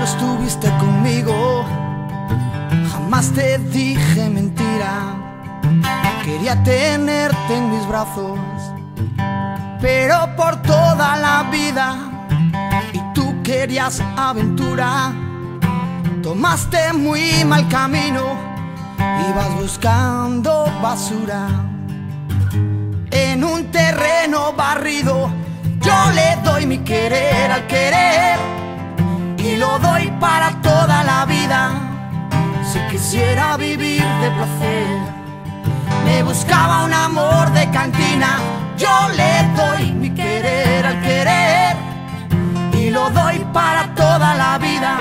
estuviste conmigo, jamás te dije mentira. Quería tenerte en mis brazos, pero por toda la vida. Y tú querías aventura, tomaste muy mal camino, ibas buscando basura. En un terreno barrido, yo le doy mi querer al querer, y lo doy para toda la vida. Si quisiera vivir de placer, me buscaba un amor de cantina. Yo le doy mi querer al querer, y lo doy para toda la vida.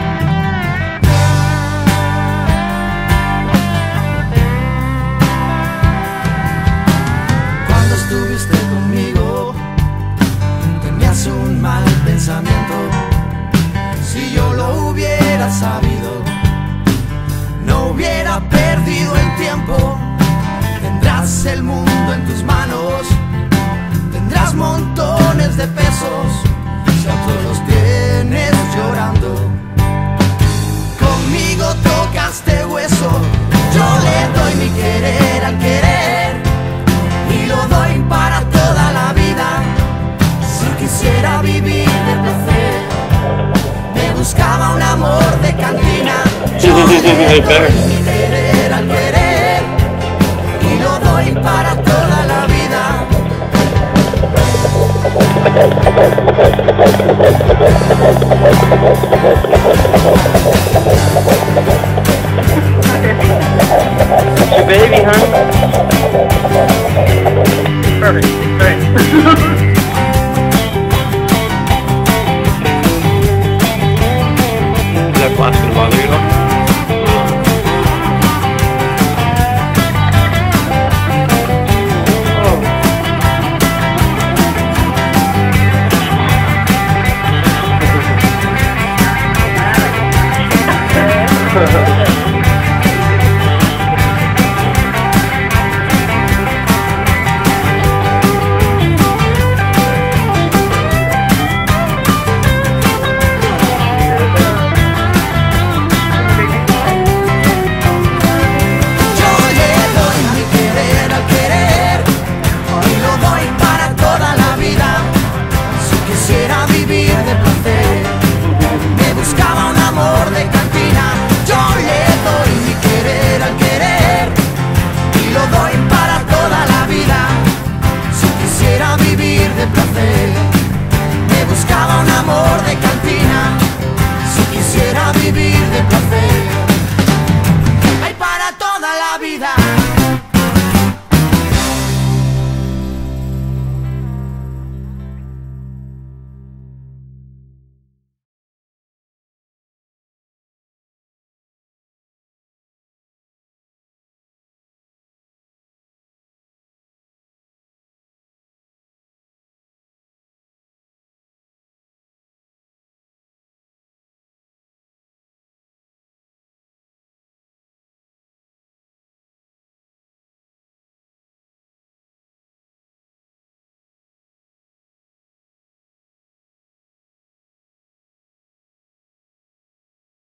Cuando estuviste conmigo, tenías un mal pensamiento. Si yo lo hubiera sabido, no hubiera perdido el tiempo. Tendrás el mundo en tus manos, tendrás montones de pesos, si a todos los tienes llorando. Conmigo tocaste hueso, yo le doy mi querer al querer, y lo doy para toda la vida. Si quisiera vivir de placer, me buscaba un amor de cantina. Yo le doy mi querer al querer, y lo doy para toda la vida.